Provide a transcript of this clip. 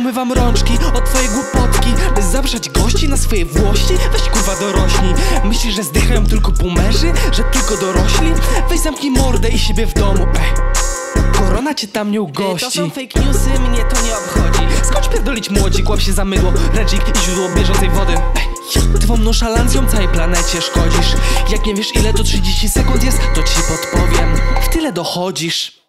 umywam rączki od twojej głupotki. By zabrzać gości na swoje włości? Weź kurwa dorośnij. Myślisz, że zdychają tylko boomerzy? Że tylko dorośli? Weź zamknij mordę i siebie w domu. Korona cię tam nie ugości. To są fake newsy, mnie to nie obchodzi. Skończ pierdolić młodzik, łap się za mydło, redzik i źródło bieżącej wody. Twą nonszalancją całej planecie szkodzisz. Jak nie wiesz ile to 30 sekund jest, to ci podpowiem. W tyle dochodzisz.